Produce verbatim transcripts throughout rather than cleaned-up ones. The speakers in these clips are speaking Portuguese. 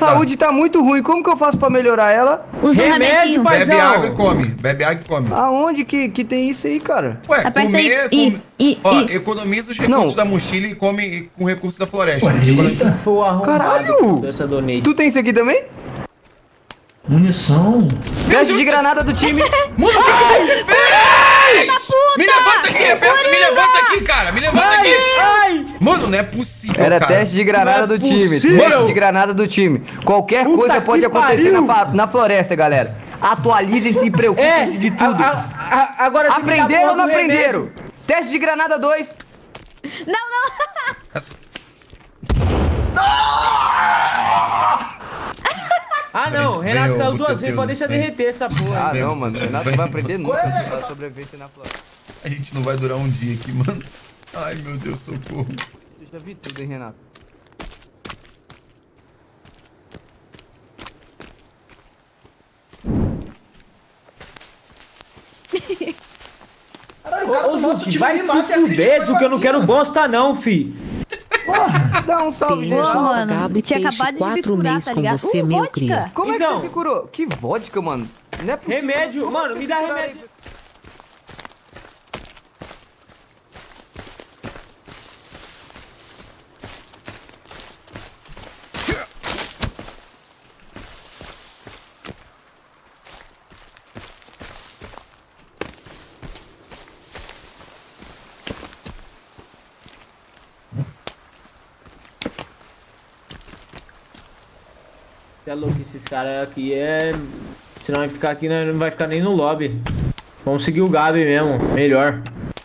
saúde tá muito ruim. Como que eu faço pra melhorar ela? Usa um Remédio, remedinho. paizão. Bebe água e come. Bebe água e come. Aonde que, que tem isso aí, cara? Ué, Aperta comer... aí. come- E- e- Ó, e- economiza os recursos Não. da mochila e come com recursos da floresta. Ué, Economiza- eita. Pô, arrombado Caralho! essa donate. Tu tem isso aqui também? Munição. Teste Deus de do granada do time. Mano, o que, que você fez? Me levanta aqui, Roberto, me levanta aqui, cara. Me levanta aqui. Ai! Mano, não é possível, Era cara. teste de granada Não é do time. possível. Teste de granada do time. Qualquer Puta coisa que pode acontecer pariu. na, fa- na floresta, galera. Atualizem-se e É, preocupem-se de tudo. a- a- a- agora tem que dar Aprenderam ou não porra do aprenderam? remédio. Teste de granada dois. Não, não. Essa- Ah, não, Vem, Renato vem, saiu ô, duas vezes, buceteiro, pode deixar vem. derreter essa porra. Ah, Vem, não, você mano. O já Renato vai. não vai aprender nunca a sobrevivência na floresta. A gente não vai durar um dia aqui, mano. Ai, meu Deus, socorro. Eu já vi tudo, hein, Renato? Ô, Zuki, vai se fuder, Zuki, eu não quero bosta não, fi. Dá um salve, Pô, Renato. mano, Gabi, tinha peixe, acabado de me quatro curar, meses tá com ligado? você, Uh, meu vodka. cria. Como é Então. que você se curou? Que vodka, mano. Não é possível. Remédio, mano, me dá remédio. Você é louco, esses caras aqui é... Senão vai ficar aqui, né, não vai ficar nem no lobby. Vamos seguir o Gabi mesmo, melhor.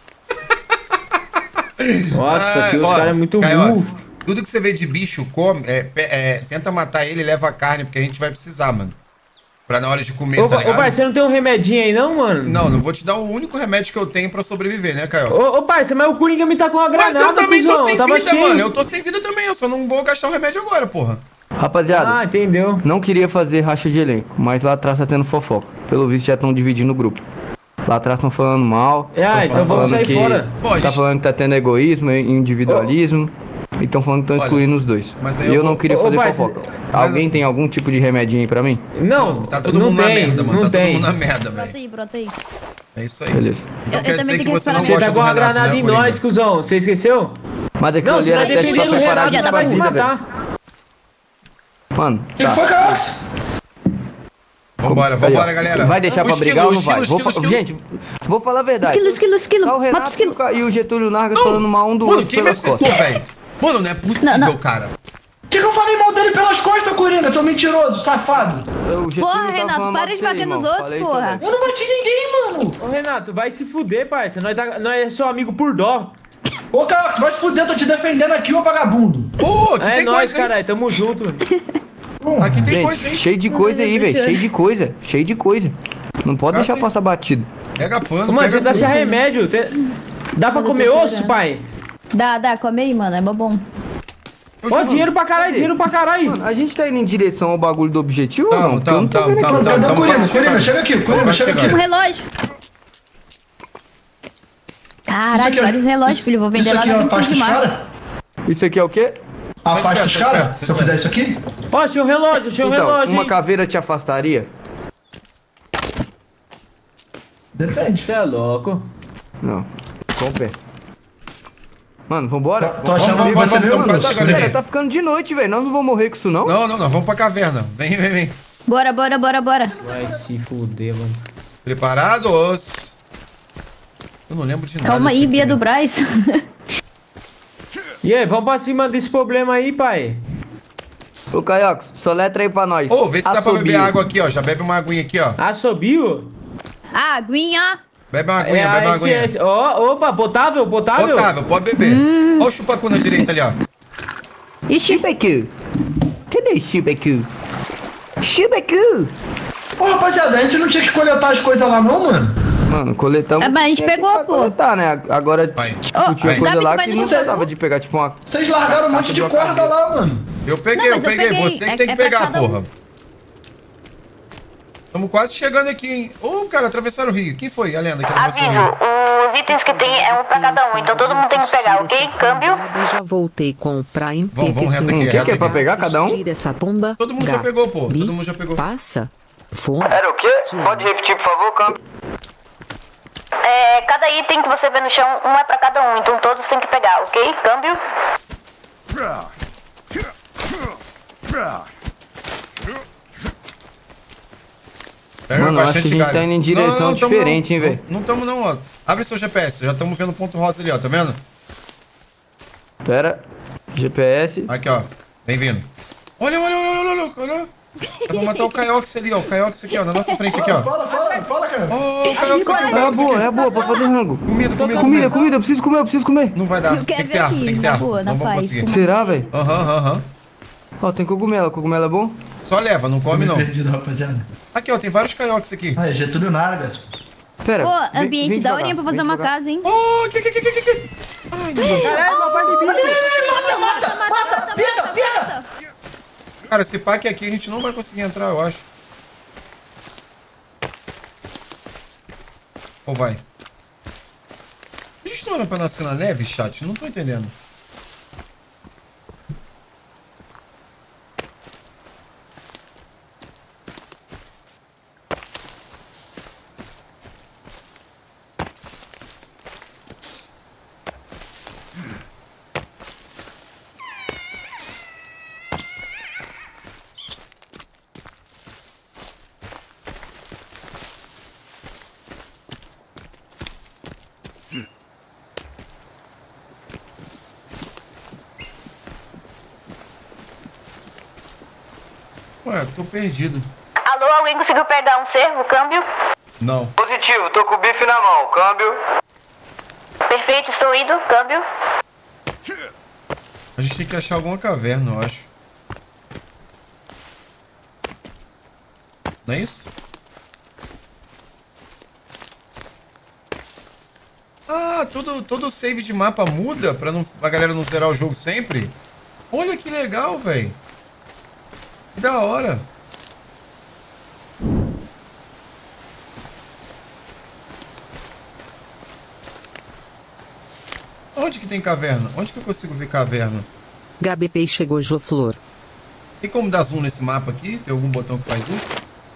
Nossa, aqui os ó, caras é muito Caiotes, burro. tudo que você vê de bicho, come, é, pe- é, tenta matar ele e leva a carne, porque a gente vai precisar, mano. Pra na hora de comer, Ô, tá ô, ligado? pai, você não tem um remedinho aí não, mano? Não, não vou te dar o único remédio que eu tenho pra sobreviver, né, Caiotes? Ô, ô parça, mas o Coringa me tá com uma Mas granada, eu também tô cuzão, sem tava vida, cheio. mano. Eu tô sem vida também, eu só não vou gastar o remédio agora, porra. Rapaziada, Ah, entendeu. não queria fazer racha de elenco, mas lá atrás tá tendo fofoca. Pelo visto já estão dividindo o grupo. Lá atrás estão falando mal. Ah, tão então vamos falando sair que, fora. Pô, a Tá gente- falando que tá tendo egoísmo e individualismo. E estão falando que estão Olha, excluindo os dois. mas aí E eu eu não vou- queria Ô, fazer pai, fofoca. mas Alguém assim- tem algum tipo de remedinho aí pra mim? Não, Tá todo não mundo tem, na merda, mano. não Tá todo tem. mundo na merda, Brota velho. aí, brota aí. É isso aí. Beleza. Então Eu- quer eu também dizer que tenho que você não esperar. Você gosta tá do com uma Renato, granada né, em Coringa? nós, cuzão. Você esqueceu? Mas aquilo Não, ali você era vai teste pra defender o preparar Renato, de você vai se partida, velho. matar. Mano, Que tá. foi, Caiotes? Vambora, Aí, vambora, ó. galera. Vai deixar O pra esquilo, brigar ou não esquilo, vai? Vou esquilo, fa- esquilo. Gente, vou falar a verdade. Esquilo, esquilo, esquilo. Tá o Mata o Renato esquilo. e o Ca- e o Getúlio Nargas falando mal um do Mano, outro quem me pelas acertou, costas. velho? Mano, não é possível, Não, não. cara. O que, que eu falei mal dele pelas costas, Coringa, seu mentiroso, safado? O Getúlio Porra, tá Renato, falando mal para pra de você, bater irmão. nos outros, Falei porra. também. Eu não bati ninguém, mano. Ô, Renato, vai se fuder, parça. Nós, tá, nós é seu amigo por dó. Ô, Caiotes, vai se fuder, tô te defendendo aqui, ô vagabundo. Pô, aqui É tem nóis, coisa, hein? caralho. Tamo junto. Aqui tem Gente, coisa, hein? cheio de coisa aí, velho. Cheio de coisa. Cheio de coisa. Não pode Cara, deixar tem- passar batido. Pega pano, Mano, pega você dá tudo. achar remédio. Cê- Dá pra Eu comer tô osso, chorando. pai? Dá, dá, come aí, mano, é bom. Eu Ó, juro. dinheiro pra caralho, dinheiro pra caralho. Mano, a gente tá indo em direção ao bagulho do objetivo ou Tamo, não? Porque eu tamo, não tô tamo, vendo tamo, aqui. tamo, Cadê o tamo Coringa? quase Coringa, chegando. chega aqui, Tamo Coringa, quase chega aqui. Um chegando. relógio. Caralho, Isso aqui é- vários relógios, filho. Vou vender Isso lá aqui é no uma vinte pasta de dos março. caras? Isso aqui é o quê? A Sai de pasta perto, dos sai de caras? perto, Se sai eu de fizer perto. isso aqui? Ó, achei um relógio, achei um Então, relógio. uma hein? caveira te afastaria? Depende. Você é louco. Não. Compensa. Mano, vambora? Tô achando Vamos, que vamos, vai ter vamos, meu, vamos, mano. vamos. Cara, tá ficando de noite, velho. Nós não vamos morrer com isso, não? Não, não, não, vamos pra caverna. Vem, vem, vem. Bora, bora, bora, bora. Vai se fuder, mano. Preparados? Eu não lembro de nada. Calma aí, desse Bia filme. do Braz. E aí, vamos pra cima desse problema aí, pai. Ô, Caiox, soletra aí pra nós. Ô, vê se dá pra beber Assobio. água aqui, ó. Já bebe uma aguinha aqui, ó. Assobio? Ah, aguinha. Bebe uma aguinha, É, bebe uma aí aguinha. que é- Ó, opa, potável, potável? Otávio, pode beber. Hum. Ó o chupacu na direita ali, ó. Ixi, Chubacu. Cadê o Chubacu? Chubacu. Ô, rapaziada, a gente não tinha que coletar as coisas lá não, mano? Mano, coletamos. É, mas a gente tinha que pegou, pra pô. coletar, né? Agora, Vai. tipo, Ô, tinha vai. coisa sabe lá que que vai não no meu- precisava de pegar, tipo, uma... Vocês largaram um monte de corda lá, mano. Eu peguei, Não, eu mas eu peguei. peguei. Você que É- tem que é pra pegar, cada um. porra. Estamos quase chegando aqui, hein? Ô, cara, atravessaram o rio. Quem foi a lenda que atravessou o rio? O itens que tem é um pra cada um, então todo mundo tem que pegar, ok? Câmbio. Já voltei com o Prime. Vamos, vamos reto aqui, O que, reto que é pra aqui. pegar cada um? Tira essa bomba. Todo mundo já Gabi. pegou, pô. Todo mundo já pegou. Passa. Fome. Era o quê? Pode repetir, por favor, câmbio? É, cada item que você vê no chão, um é pra cada um, então todos têm que pegar, ok? Câmbio. Pega Mano, eu acho que a gente galho. tá indo em direção tamo diferente, não. hein, velho? Não estamos não, ó. Abre seu G P S, já estamos vendo o ponto rosa ali, ó, tá vendo? Pera. G P S. Aqui, ó. Bem-vindo. Olha, olha, olha, olha, olha, olha. É pra matar o Caiox ali, ó. O Caiox aqui, ó, na nossa frente aqui, ó. Fala, fala, fala, cara. Ó, o Caiox aqui, o É Caiox boa, é aqui. boa pra fazer rango. Comida, comida, Comida, comida. comida, eu preciso comer, eu preciso comer. Não vai dar, Eu tem quero que ter ver ar, aqui, tem que ter na ar. boa, na Não vamos paz. conseguir. Será, velho? Aham, aham, aham. Ó, tem cogumelo. Cogumelo é bom? Só leva, não come não. Perdido, rapaziada. Aqui, ó, tem vários Caiox aqui. Ah, é Getúlio Nargas. Pera. Pô, vem- ambiente vem da devagar, horinha pra vem fazer uma devagar. casa, hein? Oh, aqui, aqui, aqui, aqui, aqui. Ai, não deu. Caralho, uma parte de bicho. Mata, mata, mata, pega, pega. Cara, esse pack aqui a gente não vai conseguir entrar, eu acho. Ou vai? A gente não era pra nascer na neve, chat? Não tô entendendo. Ué, tô perdido. Alô, alguém conseguiu pegar um cervo? Câmbio. Não. Positivo, tô com o bife na mão. Câmbio. Perfeito, estou indo. Câmbio. A gente tem que achar alguma caverna, eu acho. Não é isso? Ah, todo, todo save de mapa muda pra não, a galera não zerar o jogo sempre? Olha que legal, velho. Que da hora. Onde que tem caverna? Onde que eu consigo ver caverna? Gabi Pei chegou Joflor. Tem como dar zoom nesse mapa aqui? Tem algum botão que faz isso?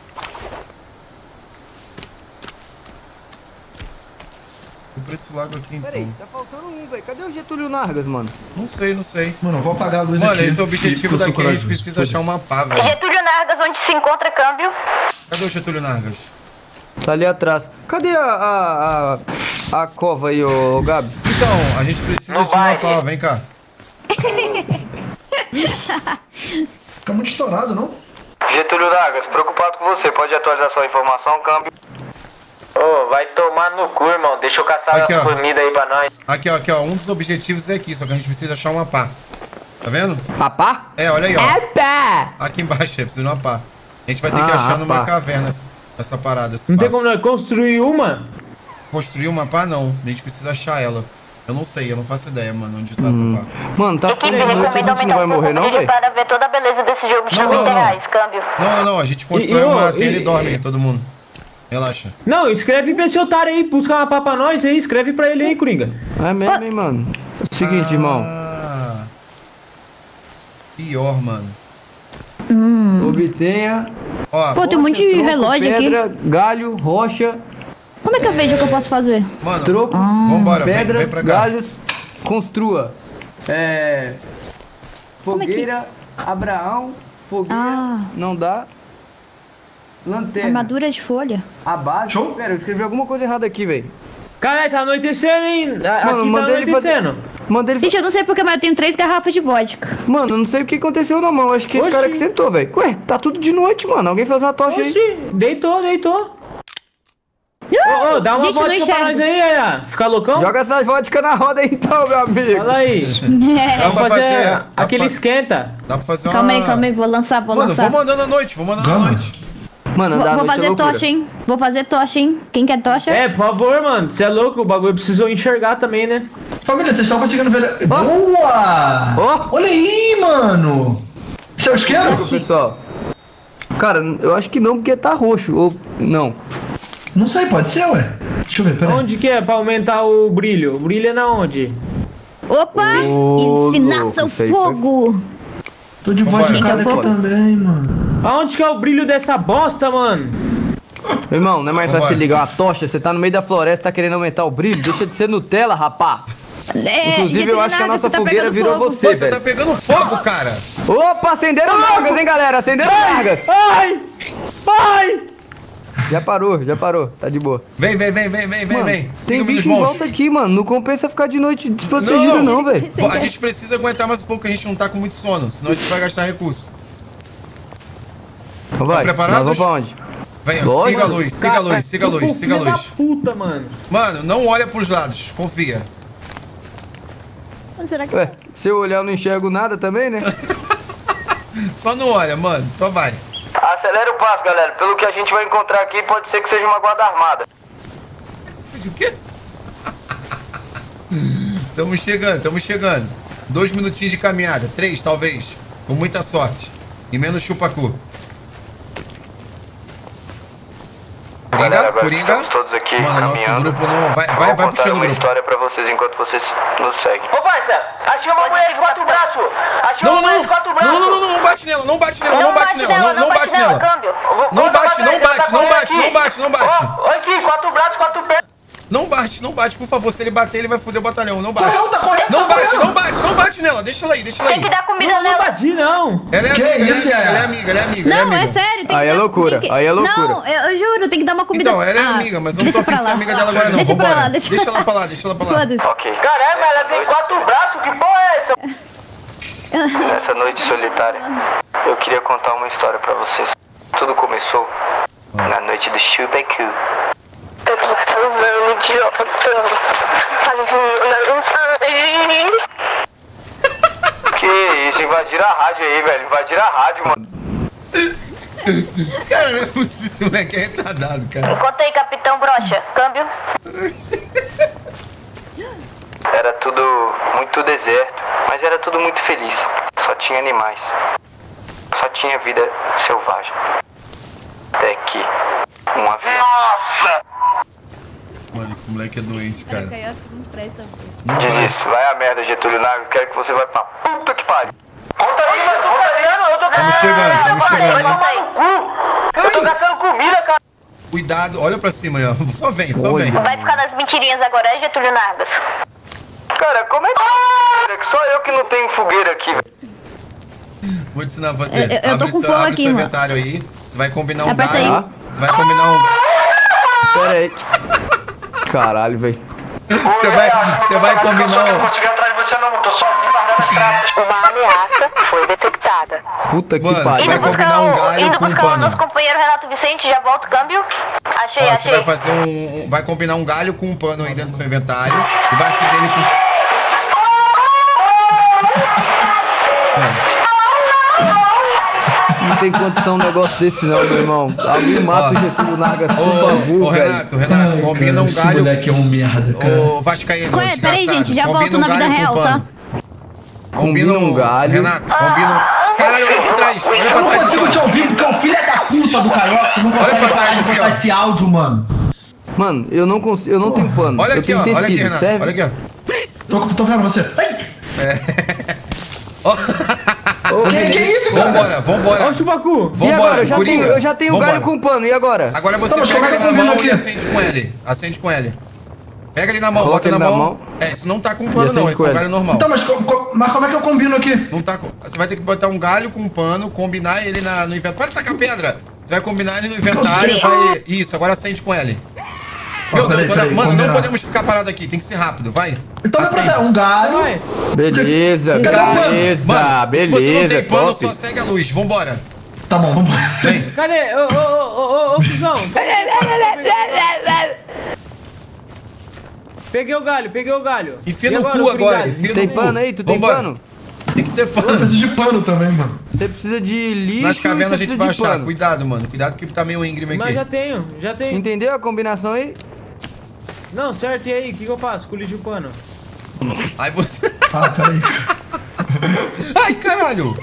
Vou pra esse lago aqui então. Peraí, tá faltando um, velho. Cadê o Getúlio Nargas, mano? Não sei, não sei. Mano, eu vou apagar a luz Mano, aqui. esse é o objetivo porque eu sou daqui. A gente corajoso. precisa achar um mapa, velho. Getúlio Nargas, onde se encontra câmbio. Cadê o Getúlio Nargas? Tá ali atrás. Cadê a, a, a, a cova aí, ô, ô Gabi? Então, a gente precisa de um mapa, ó. Vem cá. Fica muito estourado, não? Getúlio Nargas, preocupado com você. Pode atualizar sua informação, câmbio? Ô, vai tomar no cu, irmão. Deixa eu caçar Aqui, a ó. comida aí pra nós. Aqui, ó, aqui, ó. Um dos objetivos é aqui, só que a gente precisa achar um mapa. Tá vendo? Papá? É, olha aí, ó. Epa! Aqui embaixo, é preciso de um mapa. A gente vai ter que Ah, achar numa mapa. caverna essa, essa parada. Esse Não tem mapa. como nós construir uma? Construir um mapa, não. A gente precisa achar ela. Eu não sei, eu não faço ideia, mano, onde tá essa pá. Mano, tá Equipe, tudo bem, a recomendo gente não aumentar vai um pouco morrer o não, brilho velho? para ver toda a beleza desse jogo de Não, trinta não, não. reais. Câmbio. Não, não, não, a gente constrói E- uma e- tenda e e- dorme, todo mundo. Relaxa. Não, escreve pra esse otário aí, buscar uma pá pra nós aí. Escreve pra ele aí, Coringa. É mesmo, hein, mano? Seguinte, irmão. Ah, pior, mano. Obtenha Ó, Pô, tem um monte de tronco, relógio aqui. pedra, galho, rocha, Como é que eu vejo o que eu posso fazer? mano, troco, vambora, vem, pedra, vem pra cá. galhos, construa. É... Fogueira, Abraão, fogueira, Ah. não dá. Lanterna, Armadura de folha. a base. Show. Pera, eu escrevi alguma coisa errada aqui, velho. Caralho, tá anoitecendo, hein? A- Mano, Aqui tá mandei ele anoitecendo. fazer... Mandei ele... Gente, eu não sei porque, mas eu tenho três garrafas de vodka. Mano, eu não sei o que aconteceu não, mano. Acho que esse Oxi. cara que sentou, velho. Ué, tá tudo de noite, mano. Alguém fez uma tocha aí. Oxi, deitou, deitou. Ô, ô, dá uma Gente, não vodka pra enxergo. nós aí, Aya. Fica loucão? Joga essa vodka na roda aí então, meu amigo. Fala aí. É. Dá Vamos pra fazer fazer. dá aquele pra- esquenta. Dá pra fazer uma. Calma aí, calma aí, vou lançar, vou Mano, lançar. vamos andando à noite, vamos andando à Vamos. noite. Mano, Vou, andar à vou noite é fazer loucura. tocha, hein? Vou fazer tocha, hein? Quem quer tocha? É, por favor, mano. Você é louco, o bagulho precisou enxergar também, né? Família, vocês estão conseguindo ver... Boa! Ó. Olha aí, mano! Esse é o esquema? Pessoal. Cara, eu acho que não, porque tá roxo. Ou. Não. Não sei, pode ser, ué. Deixa eu ver, peraí. Onde que é pra aumentar o brilho? O brilho é na onde? Opa! Ô, Ensinação louco, isso aí foi- fogo! Tô de Vambora. voz de cara aqui Vambora. também, mano. Aonde que é o brilho dessa bosta, mano? Meu irmão, não é mais Vambora. fácil ligar uma tocha? Você tá no meio da floresta, tá querendo aumentar o brilho? Deixa de ser Nutella, rapá. É, Inclusive, eu acho que a nossa você tá fogueira pegando virou fogo. você, Pô, você velho. tá pegando fogo, cara. Opa, acenderam largas, hein, galera? Acenderam largas. Ai! Ai! Já parou, já parou. Tá de boa. Vem, vem, vem, vem, vem, vem, Mano, vem. tem Siga-me nos bicho em volta monstros. aqui, mano. Não compensa ficar de noite desprotegido, Não. não, velho. Pô, a gente precisa aguentar mais um pouco, que a gente não tá com muito sono. Senão a gente vai gastar recurso. Então vai, preparados? nós vamos pra onde? Vem, ó, Lógico. siga a luz, siga a luz, siga a luz, siga a Filha da luz. puta, mano. Mano, não olha pros lados, confia. Onde será que Ué, se eu olhar eu não enxergo nada também, né? Só não olha, mano, só vai. Acelera o passo, galera. Pelo que a gente vai encontrar aqui, pode ser que seja uma guarda armada. Seja o quê? Tamo chegando, tamo chegando. Dois minutinhos de caminhada, três talvez, com muita sorte. E menos chupacu. Coringa, Galera, agora Coringa. estamos todos aqui Mano, nosso caminhando. grupo não... Vai, vai, Vou vai contar puxando o uma grupo. história pra vocês enquanto vocês nos seguem. Ô, parça, achei uma mulher de quatro braços. Achei Não, uma mulher não, de quatro não, braços. não, não, não, não bate nela, não bate nela, não bate nela, não, não bate nela. câmbio. Vou- Não vou bate, pra não trás, ela bate, tá não correndo bate, aqui. não bate, não bate. Ó, olha aqui, quatro braços, quatro pernas. Não bate, não bate, por favor. Se ele bater, ele vai foder o batalhão. Não bate. Correu, tá correndo, Não tá bate, correndo. não bate, não bate nela. Deixa ela aí, deixa ela aí. Tem que dar comida Não, não nela. bati, não. Ela é Que amiga, ela é isso, amiga, é? ela é amiga, ela é amiga, ela é Não, é amiga. sério. Tem Aí que é dar- loucura, tem que- aí é loucura. Não, eu, eu juro, tem que dar uma comida. Então, ela é Ah, amiga, mas eu não tô deixa afim de ser pra lá. amiga dela agora não. Deixa pra Vambora. lá, deixa- Deixa ela pra lá, deixa ela pra lá. Foda-se. Ok. Caramba, ela tem quatro braços, que porra é essa? Nessa noite solitária, eu queria contar uma história pra vocês. Tudo começou na noite do Shubeku. Que isso, invadir a rádio aí, velho. Invadir a rádio, mano. Cara, não é possível, esse moleque é retardado, cara. Conta aí, Capitão Brocha. Câmbio. Era tudo muito deserto, mas era tudo muito feliz. Só tinha animais. Só tinha vida selvagem. Até que uma vez. Nossa! Mano, esse moleque é doente, cara. Não presta. Não vai. Diniz, vai a merda, Getúlio Naves. Quero que você vá pra puta que pariu. Conta aí, mano. Conta aí, eu tô Tamo chegando, tamo chegando, hein. Vai no cu. Eu tô Ai, gastando comida, cara. cuidado, olha pra cima aí, ó. Só vem, só vem. Vai ficar nas mentirinhas agora, é, Getúlio Nargas? Cara, como é que. É que só eu que não tenho fogueira aqui, velho. Vou te ensinar a fazer. Eu- eu tô abre com seu, fogo abre aqui, seu mano. inventário aí. Você vai combinar um Aperta aí. galho. Você vai combinar um. Pera aí. Caralho, velho. Você vai, você vai combinar um. Consegui atrás de você não, tô só aqui guardando atrás. Uma ameaça foi detectada. Puta que Mano, pariu. vai combinar um galho indo com um buscar o pano. nosso companheiro Renato Vicente, já volta o câmbio. Achei, Ó, você achei. vai fazer um, um- vai combinar um galho com um pano aí dentro do seu inventário e vai acender ele com. Não tem condição um negócio desse não, meu irmão. Alguém mata Ó. o Getúlio Nargas, por Ô, ô favor, velho. Renato, Renato, Ai, combina cara, um esse galho. moleque é um merda, cara. Ô, Vascaíno, Ué, peraí, desgraçado. gente, já combina volto um na vida galho com real, pano. Combina um galho. Renato, combina um. Caralho, olha pra trás, olha Eu pra não trás consigo aqui, te ó. ouvir porque é o filho da puta do Carioca. Você não consegue pra trás parar de aqui, botar ó. esse áudio, mano. Mano, eu não consigo, eu não tenho pano. Olha eu aqui, ó. tenho Olha aqui, tecido, Renato. serve? Olha aqui, ó. Tô, tô vendo você. Ai, Ó, Ô, que, que isso, cara? vambora, vambora. Ó o Chupacu. E agora? Vambora, Eu já Coringa. tenho, eu já tenho Vambora. galho com pano, e agora? Agora você Tá, mas pega como é ele que na eu combino mão aqui? e acende com ele. Acende com ele. Pega ele na mão, Coloca bota na ele na mão. mão. É, isso não tá com pano E não, acende esse é com um galho ele. normal. Então, mas, co- co- mas como é que eu combino aqui? Não tá com... Você vai ter que botar um galho com um pano, combinar ele na, no inventário. Para de tacar pedra! Você vai combinar ele no inventário e vai... Isso, agora acende com ele. Meu Ó, Deus, peraí, olha... peraí, Mano, não combinar. podemos ficar parado aqui, tem que ser rápido, vai. Então vai Acende. pra um galho. Vai. Beleza, Um galho. beleza, Mano, se você não beleza, tem pano, top. só segue a luz. Vambora. Tá bom, vamos. Vem. Cadê? Ô, ô, ô, ô, ô, cuzão. Peguei o galho, peguei o galho. Enfia E no cu o agora, galho? enfia Tem no cu. pano aí? Tu tem Vambora. pano? Tem que ter Eu pano. preciso de pano também, mano. Você precisa de lixo. Nas cavernas a e você gente precisa vai de achar. pano. Cuidado, mano. Cuidado que tá meio íngreme Mas aqui. já tenho, já tenho. Entendeu a combinação aí? Não, certo, e aí? O que, que eu faço com o lixo e o pano? Aí você... Ah, peraí. Ai, caralho!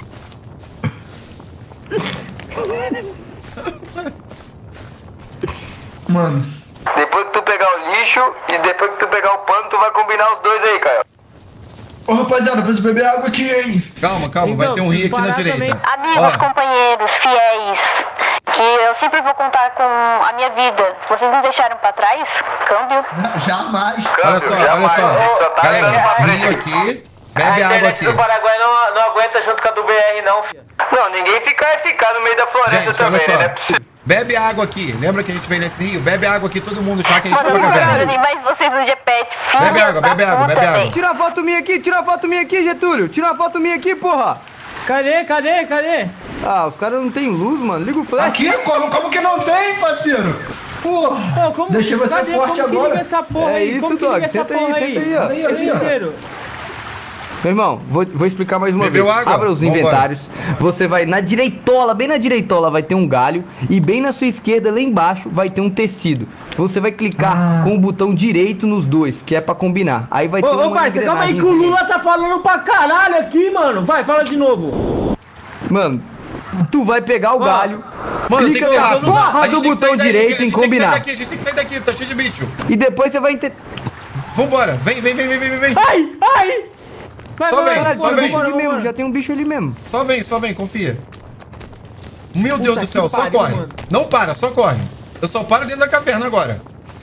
Mano. Depois que tu pegar o lixo bicho e depois que tu pegar o pano, tu vai combinar os dois aí, Caio. Ô, rapaziada, preciso beber água aqui, hein? Calma, calma, vai ter um rio aqui na direita. Amigos, Ó, companheiros, fiéis, que eu sempre vou contar com a minha vida. Vocês me deixaram pra trás? Câmbio? Não, jamais. olha só, olha só. tá Galera, rio aqui. Bebe a água internet aqui. do Paraguai não, não aguenta junto com a do B R não, filho. Não, ninguém fica, ficar no meio da floresta Gente, também, olha né? só. Bebe água aqui. Lembra que a gente veio nesse rio? Bebe água aqui, todo mundo, já que a gente foi pra Mano, caverna. mas vocês no G P S, filhos Bebe água, da bebe água, puta, bebe água. véi. Tira a foto minha aqui, tira a foto minha aqui, Getúlio. Tira a foto minha aqui, porra. Cadê, cadê, cadê? Ah, os caras não tem luz, mano. Liga o flash. Aqui, como, como que não tem, parceiro? Porra, Ô, como, deixa você cadê? forte Como que agora. liga essa porra É aí? isso, Como que Dog. liga essa Senta aí, porra senta aí? aí, ó. Aí, aí, ó. Inteiro. Meu irmão, vou, vou explicar mais uma Bebeu vez. água? Abra os Vambora. inventários. Você vai na direitola, bem na direitola vai ter um galho. E bem na sua esquerda, lá embaixo, vai ter um tecido. Você vai clicar Ah. com o botão direito nos dois, que é pra combinar. Aí vai ter Ô, ô, uma pai, calma aí que o engrenagem. Lula tá falando pra caralho aqui, mano. Vai, fala de novo. Mano, tu vai pegar o Ó. galho. Mano, tem que clica ser na rápido. porra A gente do tem que sair botão daí, direito a em gente tem que sair combinar. daqui, a gente tem que sair daqui, tá cheio de bicho. E depois você vai ter... Vambora, vem, vem, vem, vem, vem, vem. Ai, ai. Vai, Só vai, vem, vai, só bora, vem. bora, ali bora. mesmo, já tem um bicho ali mesmo. Só vem, só vem, confia. Meu Deus do que céu, só pariu, corre. mano. Não para, só corre. Eu só paro dentro da caverna agora.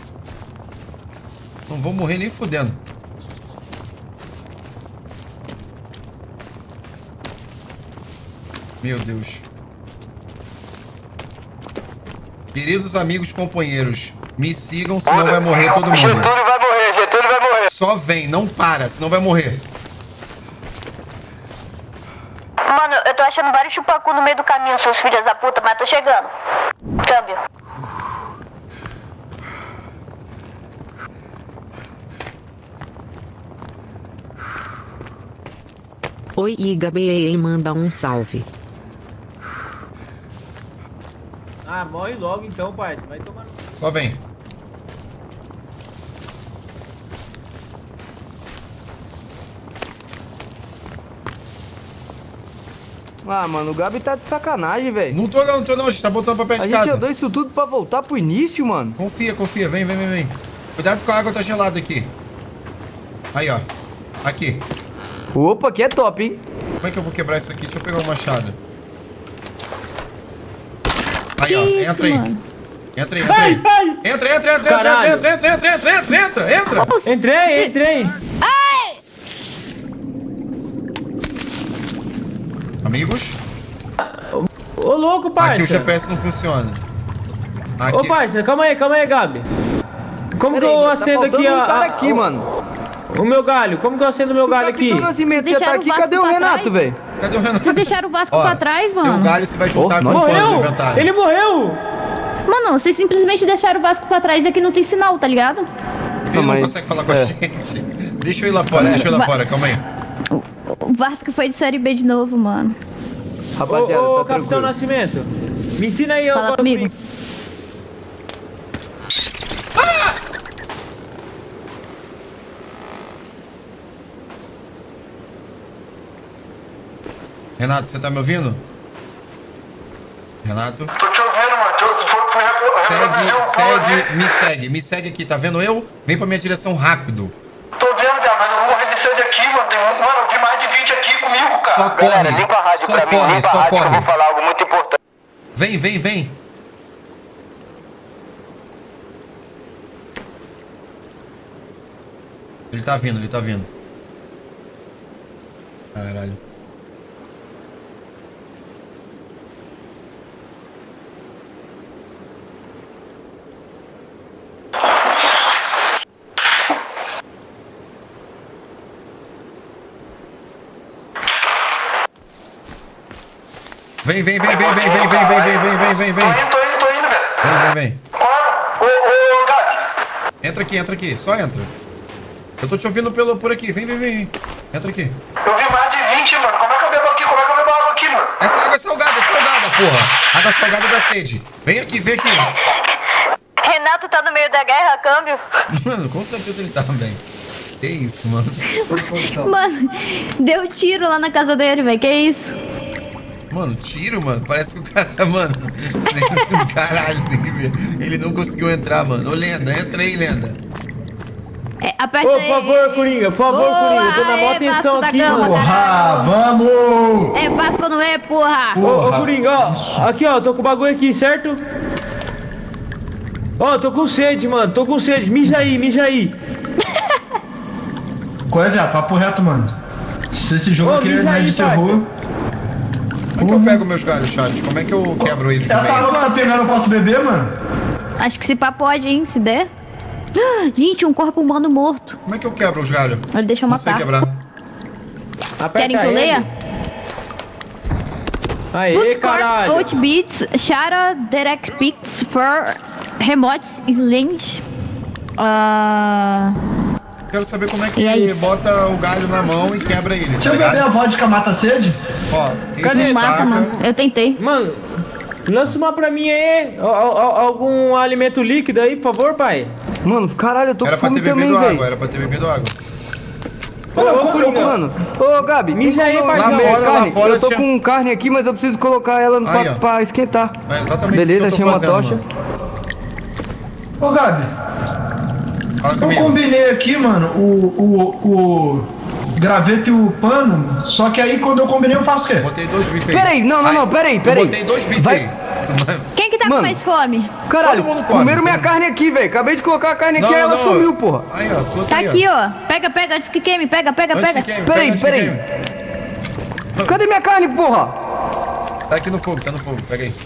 Não vou morrer nem fudendo. Meu Deus. Queridos amigos companheiros, me sigam, senão vai morrer todo mundo. Getúlio vai morrer, Getúlio vai morrer. Só vem, não para, senão vai morrer. Mano, eu tô achando vários chupacu no meio do caminho, seus filhos da puta, mas tô chegando. Câmbio. Oi, Iga B E manda um salve. Ah, morre logo então, pai. Vai tomar no... Só vem. Ah, mano, o Gabi tá de sacanagem, velho. Não tô não, não tô não, a gente tá voltando pra perto A de gente casa. andou isso tudo pra voltar pro início, mano. Confia, confia, vem, vem, vem, vem. Cuidado com a água, tá gelada aqui. Aí, ó. Aqui. Opa, aqui é top, hein? Como é que eu vou quebrar isso aqui? Deixa eu pegar um machado. Aí, ó, Que isso, entra aí. mano? Entra aí, entra aí. Ai, ai. Entra, entra, entra, entra, Caralho. entra, entra, entra, entra, entra, entra, entra. Entrei, entrei. Amigos, Ô, louco, pai. aqui o G P S não funciona. Ô, Aqui. pai, calma aí, calma aí, Gabi. Como que Pera aí, eu tá acendo faltando aqui um a, cara a- aqui, o, mano. o meu galho? Como que eu acendo o meu galho aqui? Capitão Nascimento, você tá Deixaram aqui, o Vasco cadê o pra Renato, trás? velho? Cadê o Renato? Vocês deixaram o Vasco Ó, pra trás, seu mano? galho você vai juntar Oh, com o pano do Morreu! inventário. Ele morreu! Mano, vocês simplesmente deixaram o Vasco pra trás e aqui não tem sinal, tá ligado? Ele não mas- consegue falar com a é. gente. Deixa eu ir lá fora, deixa eu ir lá Vai- fora, calma aí. O, o Vasco foi de Série B de novo, mano. Rapaziada, Ô, ô, tá Capitão tranquilo. Nascimento. Me ensina aí Fala agora. comigo. Renato, você tá me ouvindo? Renato? Tô te ouvindo, mano. Tu, tu foi, foi, Segue, segue, me segue, me segue aqui, tá vendo eu? Vem pra minha direção rápido. Tô vendo, cara, mas eu vou morrer de sede aqui, mano. Tem, mano, eu vi mais de vinte aqui comigo, cara. Só Galera, corre, limpa a rádio só pra mim, corre, limpa a só rádio que eu corre. vou falar algo muito importante. Vem, vem, vem. Ele tá vindo, ele tá vindo. Caralho. Vem, vem, vem, vem, vem, vem, vem, vem, vem, vem, vem, vem, Tô vem. indo, tô indo, tô indo, velho. Vem, vem, vem. Claro. Ô, ô, Gabi. Entra aqui, entra aqui, só entra. Eu tô te ouvindo pelo, por aqui. Vem, vem, vem. Entra aqui. Eu vi mais de vinte, mano. Como é que eu bebo aqui? Como é que eu bebo água aqui, mano? Essa água é salgada, é salgada, porra. Água salgada dá sede. Vem aqui, vem aqui. Renato tá no meio da guerra, câmbio. Mano, com certeza ele tá bem. Que isso, mano. Mano, deu tiro lá na casa dele, velho. Que isso? Mano, tiro, mano. Parece que o cara, mano. Esse caralho, tem que ver. Ele não conseguiu entrar, mano. Ô, Lenda, entra aí, Lenda. É, aperta Ô, aí. por favor, Coringa, por favor, Boa, Coringa. Eu tô na maior é, atenção Vasco da aqui, Gama, mano. caralho. Porra, vamos! É Vasco não é, porra. Ô, ô, Coringa, ó. Aqui, ó. Tô com o bagulho aqui, certo? Ó, tô com sede, mano. Tô com sede. Mija aí, mija aí. Qual é, viado? Papo reto, mano. Se esse jogo Ô, aqui mija não é aí, de terror... Como é que eu pego meus galhos, Charles? Como é que eu quebro eles no Essa meio? água que tá pegando, eu posso beber, mano? Acho que se pá pode, hein, se der. Gente, um corpo humano morto. Como é que eu quebro os galhos? Olha, deixa eu Não sei matar. quebrar. Aperta Querem que eu ele. leia? Aê, caralho. Out beats, Shara, Derek Picks, for Remote Range. Ah. Quero saber como é E que aí? bota o galho na mão e quebra ele, tá Deixa eu beber a ligado? vodka mata a sede? Ó, Cadê esse o mapa, estaca. mano? Eu tentei. Mano, lança uma pra mim aí. Ó, ó, ó, algum alimento líquido aí, por favor, pai. Mano, caralho, eu tô Era com pra fome ter bebido também, água, velho. era pra ter bebido água. Ô, ô, Coringa. Mano, ô Gabi, tem Mija aí, como eu parceiro. comer Lá fora, lá carne? fora Eu tô tinha- com carne aqui, mas eu preciso colocar ela no Aí, papo ó. pra esquentar. É exatamente Beleza, isso que achei eu tô uma fazendo, tocha. mano. Ô, Gabi, Fala eu comigo. combinei aqui, mano, o, o, o graveto e o pano, só que aí quando eu combinei eu faço o quê? Botei dois bifes aí. Peraí, não, não, Ai, não, peraí, eu peraí. botei dois bifes Vai- aí. Quem que tá Mano. com mais fome? Caralho, Todo mundo come, comeram minha todo carne aqui, velho. Acabei de colocar a carne aqui Não, e ela não. sumiu, porra. Aí, ó, botei, Tá ó. aqui, ó. Pega, pega, antes que queime. Pega, pega, Antes pega. que queime, Peraí, pega antes que peraí. queime. Cadê minha carne, porra? Tá aqui no fogo, tá no fogo, pega aí.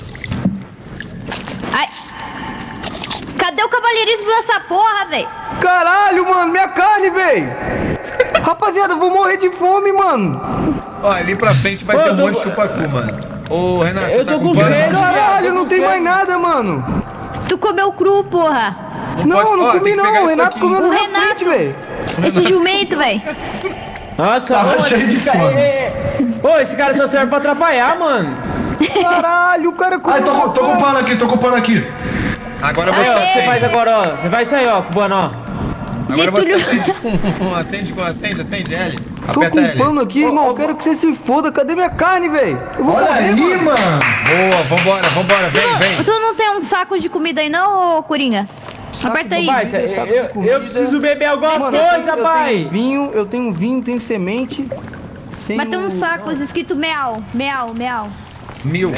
Ai. Cadê o cavalheirismo dessa porra, velho? Caralho, mano, minha carne, velho. Rapaziada, eu vou morrer de fome, mano. Ó, ali pra frente vai Ô, ter um tô- monte de chupacu, mano. Ô, Renato, você Eu tá tô com com pano? sede. Caralho, eu tô não com tem fome. mais nada, mano. Tu comeu cru, porra. Não, pode- não ó, comi tem que pegar não. O isso Renato aqui. comeu O na minha Renato. frente, velho. Esse jumento, velho. Nossa, Tava mano, cheio de esse cara- fome. é, é. Ô, esse cara só serve pra atrapalhar, mano. Caralho, o cara comeu. Ai, tô, com- tô com pano aqui, tô com pano aqui. Agora Aí, você ó, você faz acende. agora, ó. Você vai sair, ó, cubano, ó. Agora você Getúlio. acende com... Acende com... Acende, acende, L. Tô Aperta com L. pano aqui, irmão. Eu quero que você se foda. Cadê minha carne, velho? Eu vou Olha morrer, aí, mano. mano. Boa, vambora, vambora, vem, vem. Tu não tem um saco de comida aí não, ô Coringa? Aperta aí. Pai, eu, eu, eu preciso beber alguma Mano, eu tenho, coisa, eu pai. tenho vinho, eu tenho vinho, tenho semente. Tenho... Mas tem uns sacos escrito meal, meal, meal. Mil.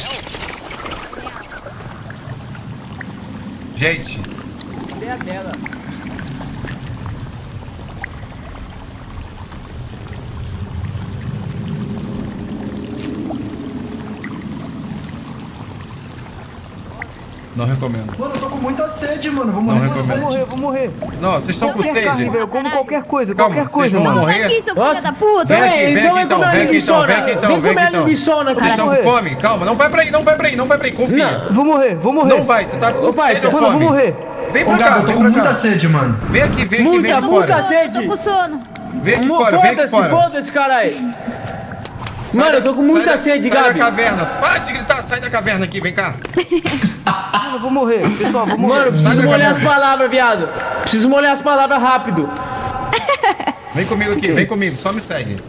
Gente, não recomendo. Mano, eu tô com muita sede, mano. Vou Não morrer. Vou recomendo. morrer, vou morrer. Não, vocês estão com Qualquer carne, sede? velho. Eu como qualquer coisa, Calma, qualquer vocês coisa, vão mano. morrer? Aqui, seu Nossa. filho da puta. Vem aqui, vem aqui vai então, comer vem aqui então, vem aqui então, Vem vem comer aqui então. linguiçona, Vocês cara. estão com fome? Calma, não vai pra aí, não vai pra aí, não vai pra aí, confia. Vou morrer, vou morrer. Não vai, você tá com pai, sede ou Mano, eu vou fome? morrer. Vem Ô, pra cá, Gabi, eu tô vem com pra muita cá. sede, mano. Vem aqui, vem aqui, vem aqui Muita, fora. Eu tô com sono. Vem aqui Mu- fora, vem aqui Foda-se, fora. foda-se, caralho. Sai Mano, da- eu tô com sai muita da- sede, Sai Gabi. da caverna. Para de gritar, sai da caverna aqui, vem cá. Mano, eu vou morrer. Pessoal, vou morrer. Mano, Sai preciso da molhar as caverna. palavras, viado. Preciso molhar as palavras rápido. Vem comigo aqui, vem comigo, só me segue.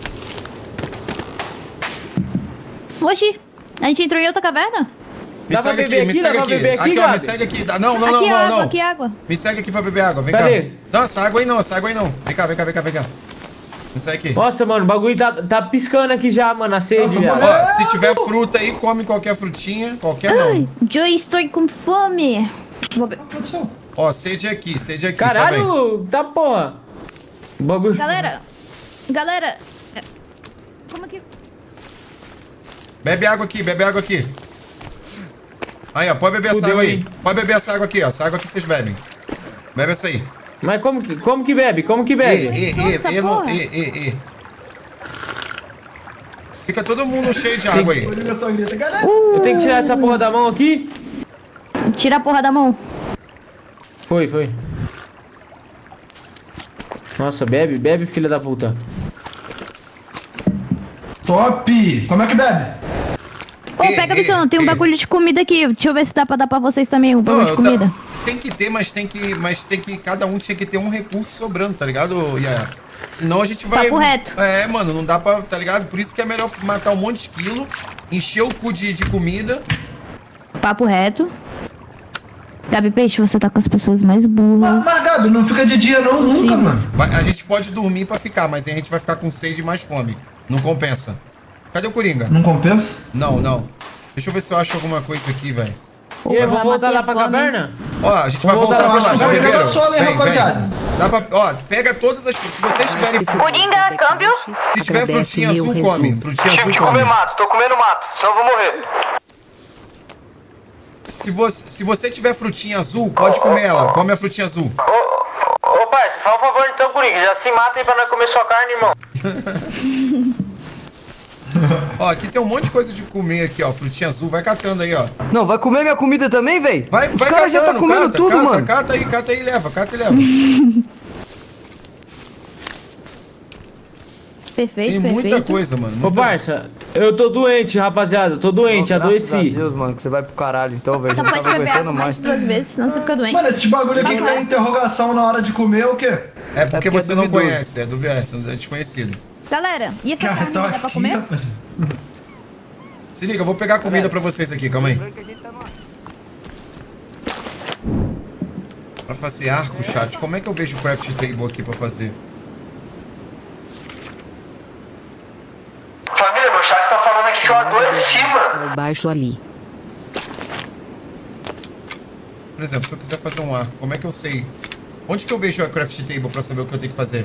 Oxi, a gente entrou em outra caverna? Me Dá pra segue beber aqui, me aqui? Dá segue pra aqui. beber aqui, Aqui, ó, me Gabi? segue aqui. Não, não, não, aqui não, água, não. aqui água. Me segue aqui pra beber água, vem Cadê? cá. Não, essa água aí não, essa água aí não. Vem cá, vem cá, vem cá, vem cá. Me segue aqui. Nossa, mano, o bagulho tá, tá piscando aqui já, mano, a sede, viado. Ó, se tiver fruta aí, come qualquer frutinha, qualquer não. Joey, estou com fome. Vou be- Ó, sede aqui, sede aqui, só vem. Caralho, tá porra. O bagulho... Galera, galera, é, como que... Bebe água aqui, bebe água aqui. Aí, ó, pode beber essa Fudeu, água aí. hein? Pode beber essa água aqui, ó. Essa água aqui vocês bebem. Bebe essa aí. Mas como que, como que bebe? Como que E, bebe? e, Nossa, e, e, não- porra. e, e, e. Fica todo mundo cheio de água aí. Eu tenho que tirar essa porra da mão aqui? Tira a porra da mão. Foi, foi. Nossa, bebe, bebe, filha da puta. Top! Como é que bebe? Ô, E, pega e, visão, tem um e. bagulho de comida aqui. Deixa eu ver se dá pra dar pra vocês também um bagulho de eu comida. tá- tem que ter, mas tem que, mas tem que, cada um tinha que ter um recurso sobrando, tá ligado, Yaya? Senão a gente vai... Papo reto. É, mano, não dá pra, tá ligado? Por isso que é melhor matar um monte de quilo, encher o cu de, de comida. Papo reto. Gabi Peixe, você tá com as pessoas mais burras. Mas, Gabi, não fica de dia não, nunca, mano. Vai- a gente pode dormir pra ficar, mas aí a gente vai ficar com sede e mais fome. Não compensa. Cadê o Coringa? Não compensa? Não, não. Deixa eu ver se eu acho alguma coisa aqui, velho. E aí, vamos vai voltar bater lá pra fome. caverna? Ó, a gente vai Vamos voltar voltar pra lá. lá. Já Vai, beberam? joga só ali, Vem, rapaziada. vem. Dá pra... Ó, pega todas as... Se vocês tiverem... Coringa, câmbio. Se tiver Agradece frutinha meu azul, resumo. come. Frutinha Tive azul, que comer come. mato, tô comendo mato, senão eu vou morrer. Se você, se você tiver frutinha azul, pode comer ela. Come a frutinha azul. Ô, ô, parça, fala um favor então, Coringa, já se mata aí pra nós comer sua carne, irmão. Ó, aqui tem um monte de coisa de comer aqui, ó. Frutinha azul. Vai catando aí, ó. Não, vai comer minha comida também, velho? Vai, Os vai caras já tá catando, comendo cata, tudo, cata, mano. cata aí, cata aí e leva, cata e leva. Perfeito, Tem muita perfeito. coisa, mano. Ô, muita- parça, eu tô doente, rapaziada. Tô doente, Não, graças a adoeci. Deus, mano, que você vai pro caralho, então, velho. Só Já não pode tava beber água aguentando mais mais. de duas vezes, senão você fica doente. Mano, esse bagulho aqui que Tá tem interrogação na hora de comer é o quê? É porque porque você é não duvidoso. conhece, é do é desconhecido. Galera, e essa Cara, carne tô dá pra aqui, comer? rapaz. Se liga, eu vou pegar comida pra vocês aqui, calma aí. Pra fazer arco, chat, como é que eu vejo o craft table aqui pra fazer? Família, meu chat tá falando aqui que eu adoeci, mano. Ao baixo ali. Por exemplo, se eu quiser fazer um arco, como é que eu sei? Onde que eu vejo a craft table pra saber o que eu tenho que fazer?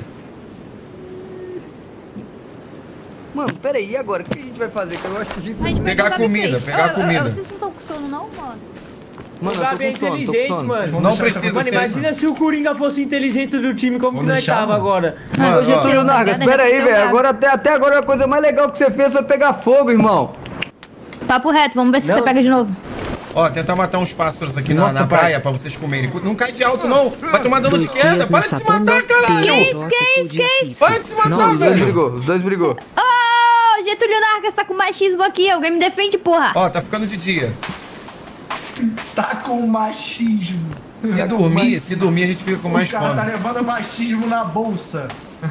Mano, peraí, e agora? O que a gente vai fazer? Que eu acho que a gente... A gente vai Pegar jogar comida, bem. pegar Ô, ô, ô, comida. Vocês não estão com sono não, mano? Mano, O Gabi é eu tô com sono, tô com inteligente, sono. mano. Não precisa Mano, ser. imagina se o Coringa fosse inteligente do time, como que Vamos nós deixar, tava mano. agora. Mano, Ô, Getúlio ó, Nargas, Obrigada, pera aí, Getúlio velho. Nargas. Agora até, até agora a coisa mais legal que você fez foi pegar fogo, irmão. Papo reto, vamos ver se Não. você pega de novo. ó, tentar matar uns pássaros aqui na, Nossa, na pai. praia pra vocês comerem. Não cai de alto, não. Vai tomar dano de Dois queda. dias Para nessa de se matar, bomba, caralho. P J podia Para de se matar, Não, Os dois velho. brigou, os dois brigou. Ô, Getúlio Nargas tá com machismo aqui. Alguém me defende, porra. Ó, tá ficando de dia. Tá com machismo. Se dormir, se dormir a gente fica com mais O cara tá fome. levando machismo na bolsa.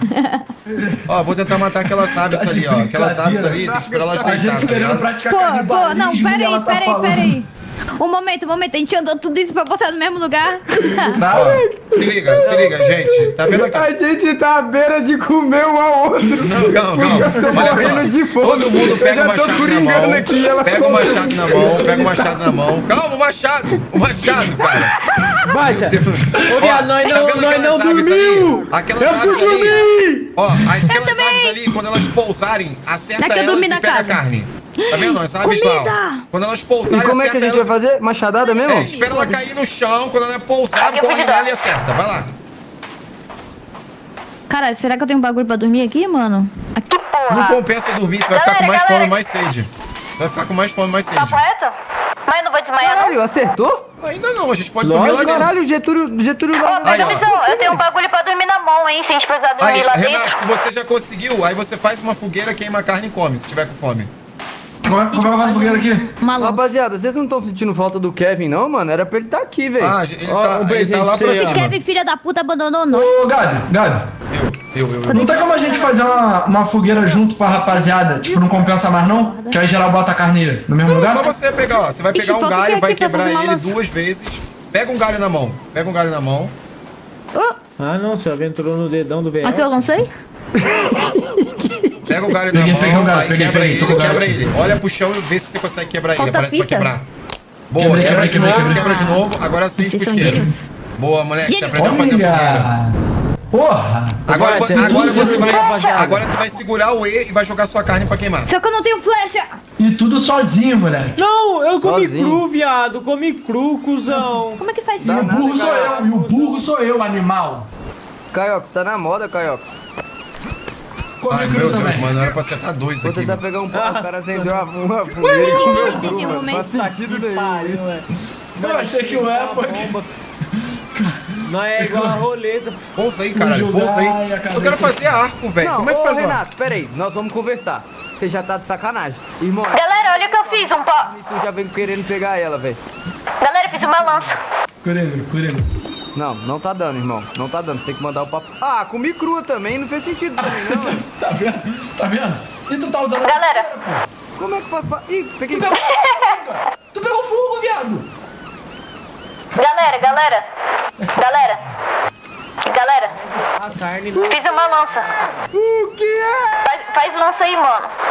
Ó, vou tentar matar aquelas aves Tá de ali, ó. Aquelas aves brincadeira. ali, tem que esperar elas A gente deitar, tá querendo ligado? praticar Pô, pô, canibalismo não, e pera ela aí, tá pera aí, falando. pera aí. Um momento, um momento. A gente andou tudo isso pra botar no mesmo lugar. Ó, se liga, se liga, gente. Tá vendo aqui? A gente tá à beira de comer um ao outro. Não, calma, calma. Eu tô Olha morrendo de só. fome. Todo mundo pega Eu o já tô machado na coringando mão. aqui, ela Pega o falou. machado na mão, pega o machado na mão. Calma, o machado. O machado, cara. Baixa! Ô, Ó, viado, nós tá não, vendo nós não aquelas aves dormiu! ali? Aquelas Eu aves fui ali. dormir! Ó, as- aquelas aves ali, quando elas pousarem, acerta Daqui eu elas dormi e na pega a casa. carne. Tá vendo? As aves lá, ó. Comida! Quando elas E pousarem, como é que a acerta gente vai elas. fazer? Machadada mesmo? É, espera ela cair no chão. Quando ela pousar, Aqui, corre cuidado. nela e acerta. Vai lá. Caralho, será que eu tenho um bagulho pra dormir aqui, mano? Aqui. Não Porra. compensa dormir, você vai ficar com Galera, mais galera. fome e mais sede. Vai ficar com mais fome e mais sede. Papo reto? Mas eu não vou desmaiar, não. Caralho, acertou? Ainda não, a gente pode dormir lá Lógico, dentro. caralho, Getúlio, Getúlio... Ô, Aí, presta ó. atenção, eu tenho um bagulho pra dormir na mão, hein? Se a gente precisar dormir Aí, lá Renato, dentro. se você já conseguiu, aí você faz uma fogueira, queima a carne e come, se tiver com fome. Como é, como é que eu faço fogueira aqui? Maluco. Rapaziada, vocês não estão sentindo falta do Kevin, não, mano? Era pra ele estar aqui, velho. Ah, ele Ó, tá, um ele beijinho tá lá pra pra você, ó. cima. Kevin, filha da puta, abandonou nós. Ô, Gabi, Gabi. Eu, eu, eu. Não tem como a gente fazer uma, uma fogueira junto com a rapaziada? Tipo, não compensa mais não? Que aí geral bota a carne no mesmo Não, lugar? só você pegar, ó. Você vai Ixi, pegar um falta galho, que vai aqui pra quebrar fazer uma ele lança. duas vezes. Pega um galho na mão. Pega um galho na mão. Ô, Ah, não, você aventurou no dedão do velho. aqui eu lancei? Pega o galho na Peguei, peguei o mão, galho, aí peguei, quebra peguei, tô ele, com o quebra galho. ele. Olha pro chão e vê se você consegue quebrar ele. Falta Parece que vai fita? quebrar. Boa, Quebrei, quebra de quebrei, novo, quebrei. quebra de novo. Agora acende com o Vocês são isqueiro. dignos. Boa, moleque, você Gente, aprendeu a fazer fogueira. Olha! Porra! Agora, Vai, agora você- você vai. rapaziada. Agora você vai segurar o E e vai jogar sua carne pra queimar. Só que eu não tenho flecha. E tudo sozinho, moleque. Não, eu comi Sozinho. cru, viado. Comi cru, cuzão. Como é que faz E isso? o burro sou eu, e o burro sou eu, animal. Caioca, tá na moda, Caioca. Come Ai, cru meu Deus, também. mano, era pra acertar dois Vou aqui. tentar velho. pegar um pau, o cara acendeu uma, uma fogueira e comeu cru, Entendi o mano. momento. Faz sentido daí. Eu achei que o é porque... Não é igual a roleta. Pousa aí, caralho, Vou pousa aí. jogar e a cabeça- Eu quero fazer arco, velho. Não, Como é que ô, faz lá? Renato, peraí, nós vamos conversar. Você já tá de sacanagem. Irmão, Galera, olha o que eu fiz, um pó. tu já vem querendo pegar ela, velho. Galera, eu fiz uma lança. Coringa, Coringa. Não, não tá dando, irmão. Não tá dando. Você tem que mandar o papo. Ah, comi crua também. Não fez sentido pra mim, não, velho. Tá vendo? Tá vendo? E tu tá usando... Galera, Como é que faz? pra- Ih, peguei. Tu pegou fogo, tu pegou fogo, viado. galera, galera. Galera, carne não. Fiz uma lança. O que é? Faz, faz lança aí, mano.